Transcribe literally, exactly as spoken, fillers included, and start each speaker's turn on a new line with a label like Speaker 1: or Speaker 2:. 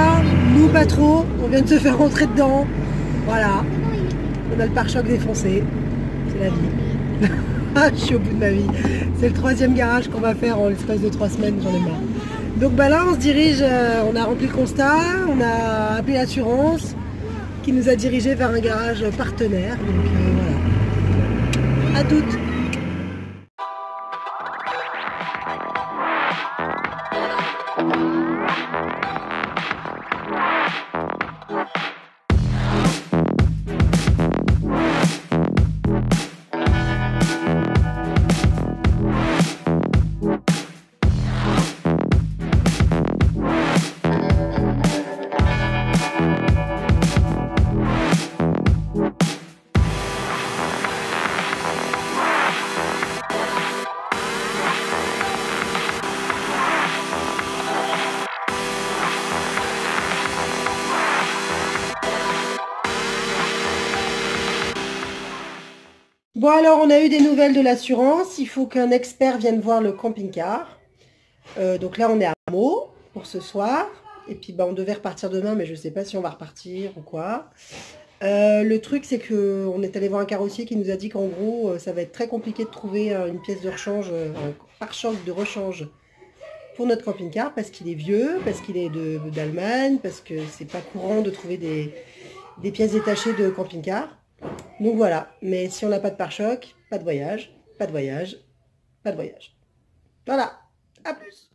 Speaker 1: ça, nous pas trop, on vient de se faire rentrer dedans. Voilà, on a le pare-choc défoncé, c'est la vie. Je suis au bout de ma vie. C'est le troisième garage qu'on va faire en l'espace de trois semaines, j'en ai marre. Donc bah là on se dirige, euh, on a rempli le constat, on a appelé l'assurance qui nous a dirigé vers un garage partenaire. Donc euh, voilà. À toutes. Bon alors on a eu des nouvelles de l'assurance, il faut qu'un expert vienne voir le camping-car. Euh, donc là on est à Meaux pour ce soir, et puis bah, on devait repartir demain mais je ne sais pas si on va repartir ou quoi. Euh, le truc c'est qu'on est allé voir un carrossier qui nous a dit qu'en gros euh, ça va être très compliqué de trouver euh, une pièce de rechange, euh, un pare-choc de rechange pour notre camping-car parce qu'il est vieux, parce qu'il est d'Allemagne, parce que c'est pas courant de trouver des, des pièces détachées de camping-car. Donc voilà, mais si on n'a pas de pare-choc, pas de voyage, pas de voyage, pas de voyage. Voilà, à plus.